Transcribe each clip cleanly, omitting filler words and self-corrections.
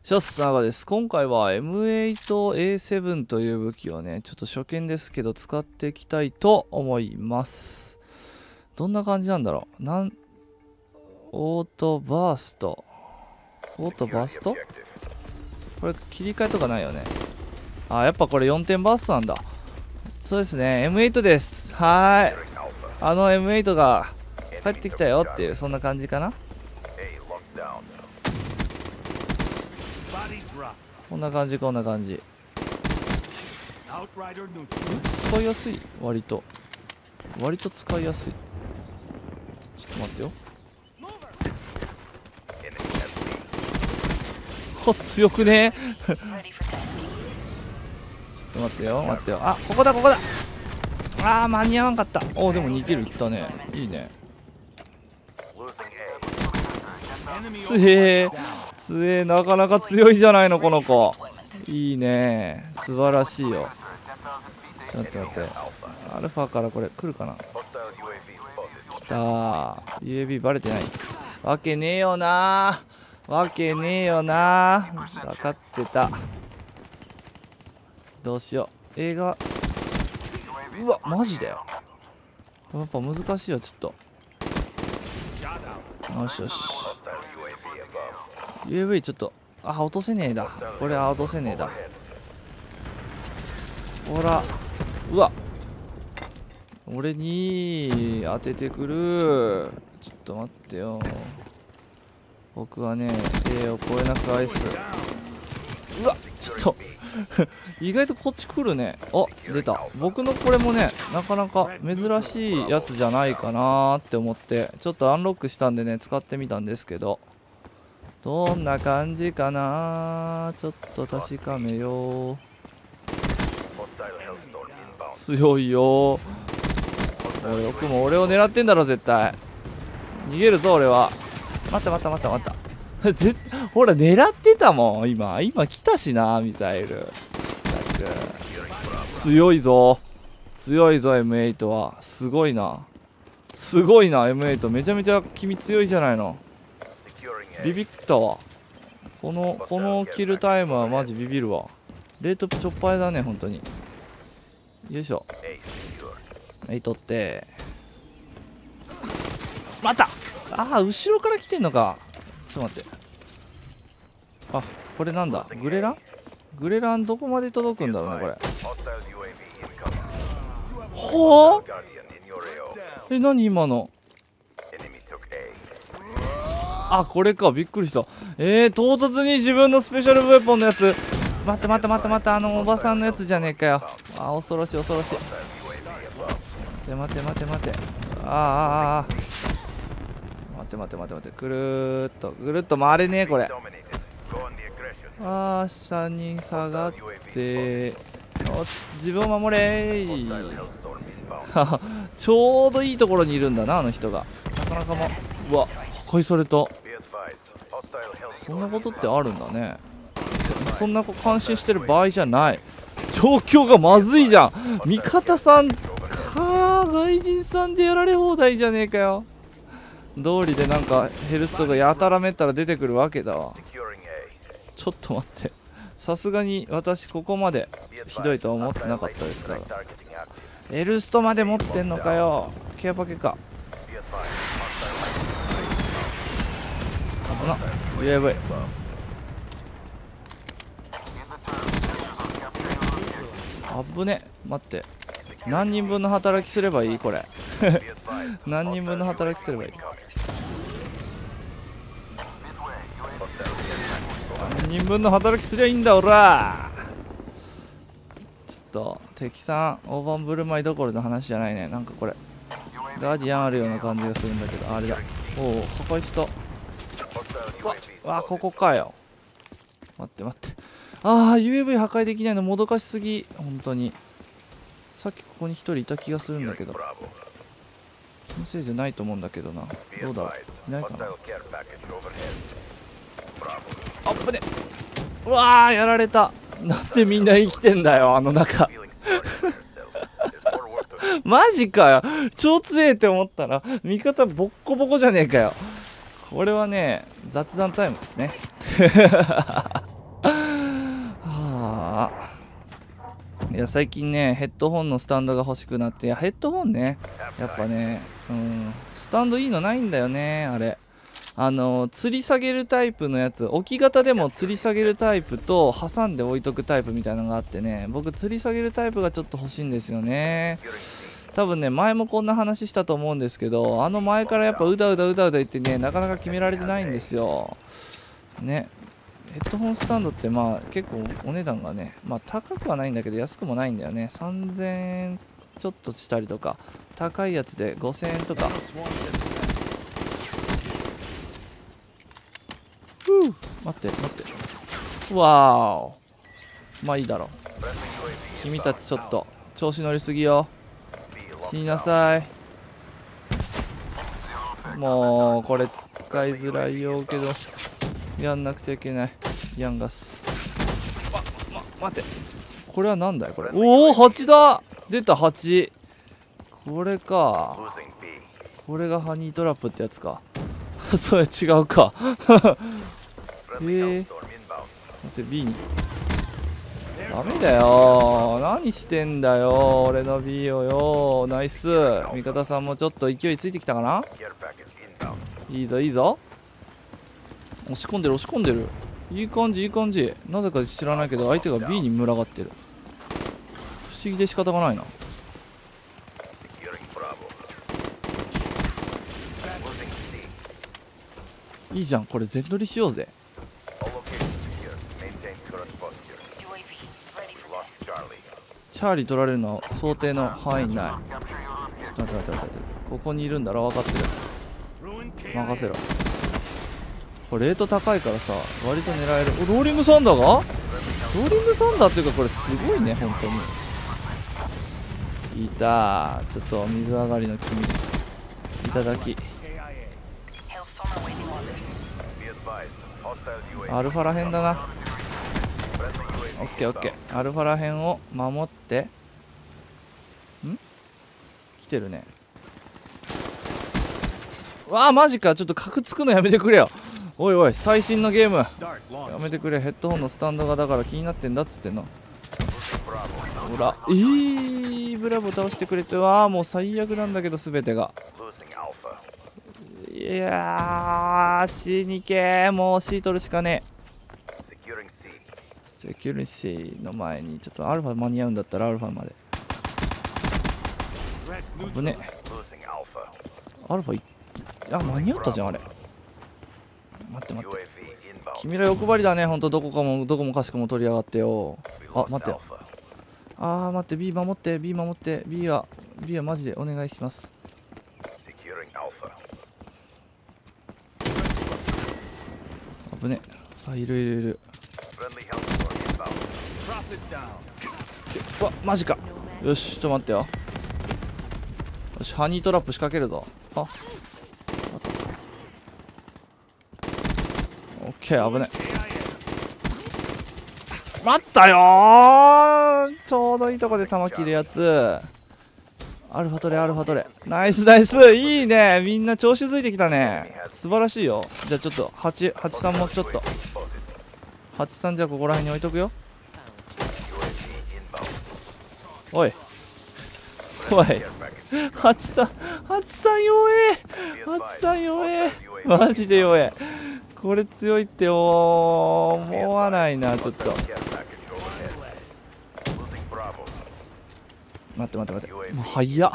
シャス長です。今回は M8A7 という武器をね、ちょっと初見ですけど使っていきたいと思います。どんな感じなんだろう。オートバースト。オートバーストこれ切り替えとかないよね。あ、やっぱこれ4点バーストなんだ。そうですね。M8 です。はーい。M8 が帰ってきたよっていう、そんな感じかな。こんな感じ、こんな感じ。使いやすい。割と使いやすい。ちょっと待ってよ。強くねちょっと待ってよ、待ってよ。あ、ここだ、ここだ。あー、間に合わんかった。おー、でも2キルいったね。いいね。強え、なかなか強いじゃないの、この子。いいね、素晴らしいよ。ちょっと待って、アルファからこれ来るかな。来たー。 UAV バレてないわけねえよなー、わけねえよなー。分かってた。どうしよう。映画、うわマジでやっぱ難しいよ、ちょっと。よしよし、 UAV ちょっと、あ、落とせねえだ。これは落とせねえだ。ほら、うわ、俺に当ててくる。ちょっと待ってよ。僕はね、A を越えなく愛す。うわ、ちょっと意外とこっち来るね。あ、出た。僕のこれもね、なかなか珍しいやつじゃないかなーって思って、ちょっとアンロックしたんでね、使ってみたんですけど、どんな感じかなー、ちょっと確かめよう。強いよー。おい、よくも俺を狙ってんだろ、絶対。逃げるぞ、俺は。待った待った待った待ったほら、狙ってたもん。今来たしな、ミサイル。強いぞ。強いぞ、M8 は。すごいな。すごいな、M8。めちゃめちゃ君強いじゃないの。ビビったわ。このキルタイムはマジビビるわ。レートチョッパーだね、本当に。よいしょ。取って。また、ああ、後ろから来てんのか。ちょっと待って。あ、これなんだ、グレランどこまで届くんだろうね、これ。はあ、何今の。あ、これか、びっくりした。唐突に自分のスペシャルウェポンのやつ。待って、おばさんのやつじゃねえかよ。あ、恐ろしい。待って。ああ、待って。ぐるーっと回れねえ、これ。ああ、下に下がって。自分を守れー。ちょうどいいところにいるんだな、あの人が。なかなかうわ、破壊された。そんなことってあるんだね。そんな感心してる場合じゃない。状況がまずいじゃん。味方さん外人さんでやられ放題じゃねえかよ。道理でなんかヘルストがやたらめったら出てくるわけだわ。ちょっと待って、さすがに私ここまでひどいとは思ってなかったですから。ヘルストまで持ってんのかよ。ケアパケか。UAV。あぶね。待って、何人分の働きすればいいこれ何人分の働きすればいい。何人分の働きすりゃいいんだ、おら。ちょっと敵さん大盤振る舞いどころの話じゃないね。なんかこれガーディアンあるような感じがするんだけど、あれだ。おお、破壊した。わ、ここかよ。待って。ああ、 UAV 破壊できないのもどかしすぎ。本当にさっきここに一人いた気がするんだけど、気のせいじゃないと思うんだけどな。どうだろう、いないかな。あっぶね。うわー、やられた。なんでみんな生きてんだよ、あの中マジかよ、超強えって思ったら味方ボッコボコじゃねえかよ。これはね、雑談タイムですねいや最近ねヘッドホンのスタンドが欲しくなって、いやヘッドホンねやっぱね、スタンドいいのないんだよねあれ。吊り下げるタイプのやつ、置き型でも吊り下げるタイプと挟んで置いとくタイプみたいなのがあってね、僕吊り下げるタイプがちょっと欲しいんですよね。多分ね前もこんな話したと思うんですけど、前からやっぱうだうだ言ってねなかなか決められてないんですよね。ヘッドホンスタンドってまあ結構お値段がね、まあ高くはないんだけど安くもないんだよね。3000円ちょっとしたりとか、高いやつで5000円とか。待ってわーお、まあいいだろう。君たちちょっと調子乗りすぎよ。死になさい。もうこれ使いづらいよけどやんなくちゃいけない。ヤンガス。待って、これはなんだいこれ。おお蜂だ、出た蜂。これか、これがハニートラップってやつかそれ違うか待って B にダメだよ、何してんだよ俺の B をよ。ナイス。味方さんもちょっと勢いついてきたかな。いいぞいいぞ、押し込んでる押し込んでる。いい感じいい感じ。なぜか知らないけど相手が B に群がってる。不思議で仕方がないな。いいじゃん、これ全取りしようぜ。チャーリー取られるのは想定の範囲内。ちょっと待って、ここにいるんだろ、分かってる。任せろ。これレート高いからさ割と狙える。ローリングサンダーが、ローリングサンダーっていうかこれすごいね本当に。いた、ちょっと水上がりの君いただき。アルファらへんだな。オッケーオッケー、アルファらへんを守って。来てるね。わあマジか、ちょっと角つくのやめてくれよ。おいおい最新のゲームやめてくれ。ヘッドホンのスタンドがだから気になってんだっつってんの。ほらブラボー倒してくれて。わあもう最悪なんだけど全てが。いやー C にけ、もう C 取るしかねえ。セキュリシーの前にちょっとアルファ間に合うんだったらアルファまで。危ねえ。アルファ間に合ったじゃんあれ。待って君ら欲張りだねほんと。どこもかしこも取りやがってよ。待ってよ。待って、 B 守って B 守って。 B はマジでお願いします。危ねえ。いる。わマジか。よしちょっと待ってよ。よしハニートラップ仕掛けるぞ。オッケー、危ない。待ったよー、ちょうどいいとこで弾切るやつ。アルファ取れ。ナイスいいね。みんな調子づいてきたね。素晴らしいよ。じゃあちょっと83もちょっと83じゃあここら辺に置いとくよ。おい83弱えマジで弱え。これ強いってよ。思わないなちょっと。待ってもう早っ。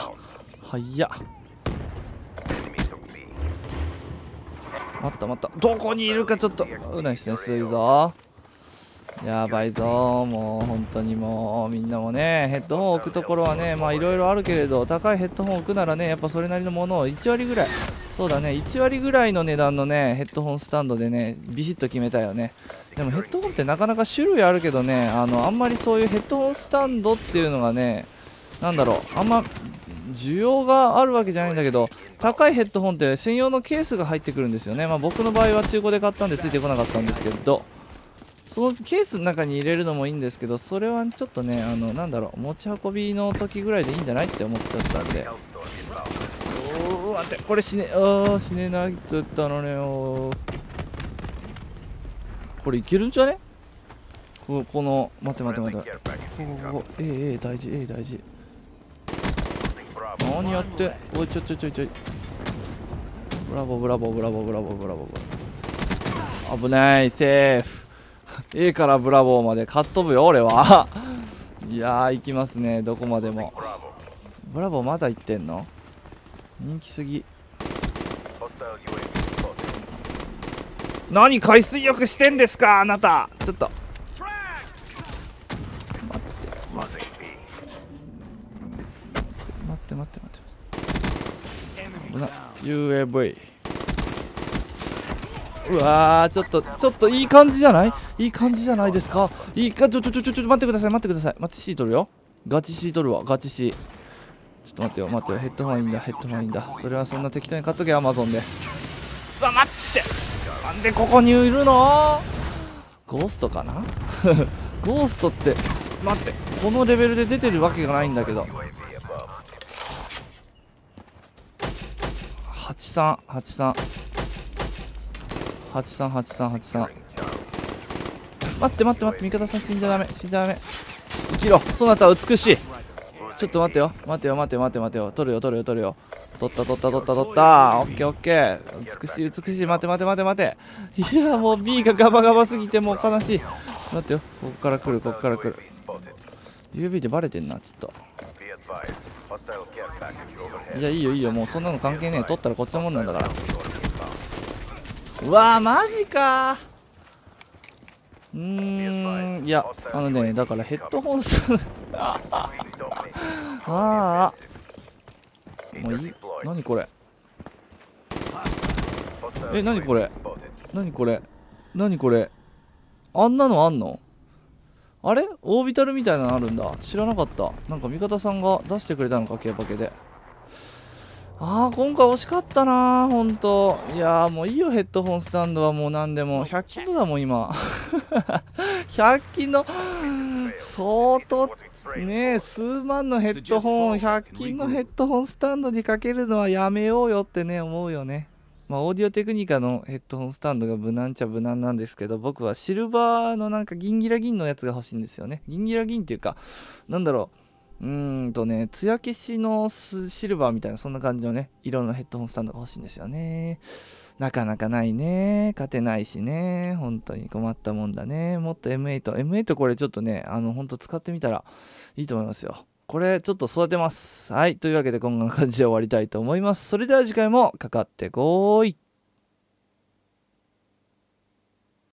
待ったどこにいるかちょっとナイスいいぞ。やばいぞもう本当に。もうみんなもねヘッドホンを置くところはねまあいろいろあるけれど、高いヘッドホンを置くならねやっぱそれなりのものを1割ぐらい、そうだね1割ぐらいの値段のねヘッドホンスタンドでねビシッと決めたよね。でもヘッドホンってなかなか種類あるけどね、あんまりそういうヘッドホンスタンドっていうのがねなんだろう、あんま需要があるわけじゃないんだけど、高いヘッドホンって専用のケースが入ってくるんですよね。まあ僕の場合は中古で買ったんでついてこなかったんですけど、そのケースの中に入れるのもいいんですけど、それはちょっとねなんだろう、持ち運びの時ぐらいでいいんじゃないって思っちゃったんで。待ってこれ死ねないと言ったのねよ。これいけるんじゃね。 この待って待って待って、ここ大事大事。何やって、おいちょいブラボー、危ない、セーフ。A からブラボーまでかっ飛ぶよ俺は。いやー行きますね、どこまでも。ブラボーまだ行ってんの、人気すぎ。何海水浴してんですかあなた、ちょっと待って、危な UAV。 うわー、ちょっといい感じじゃない、いい感じじゃないですか。いいか、ちょ待ってください、待って C 取るよ、ガチ C 取るわ、ガチ C。 ちょっと待ってよヘッドホンいいんだ、それはそんな適当に買っとけ、アマゾンで。うわ待って、なんでここにいるの、ゴーストかな。ゴーストって待って、このレベルで出てるわけがないんだけど。83。待って味方さん死んじゃダメ、生きろ、そなたは美しい。ちょっと待ってよ、取るよ、取った。オッケー、美しい、待て。いやもう B がガバガバすぎてもう悲しい。ちょっと待ってよ、ここから来る。 UV でバレてんな、ちょっと。いやいいよもうそんなの関係ねえ、取ったらこっちのもんなんだから。うわーマジかー。いやだからヘッドホン数あもういい。何これ、何これ、あんなのあんの、あれオービタルみたいなのあるんだ、知らなかった。なんか味方さんが出してくれたのか、ケーパケで。今回惜しかったなほんと。いやもういいよ、ヘッドホンスタンドはもう何でも100均のだもん今。100均の相当ねえ、数万のヘッドホン、100均のヘッドホンスタンドにかけるのはやめようよってね、思うよね。オーディオテクニカのヘッドホンスタンドが無難っちゃ無難なんですけど、僕はシルバーのなんかギンギラギンのやつが欲しいんですよね。ギンギラギンっていうか、なんだろう、艶消しのシルバーみたいな、そんな感じのね、色のヘッドホンスタンドが欲しいんですよね。なかなかないね。勝てないしね。本当に困ったもんだね。もっと M8 これちょっとね、本当使ってみたらいいと思いますよ。これちょっと育てます。はい。というわけでこんな感じで終わりたいと思います。それでは次回もかかってこーい。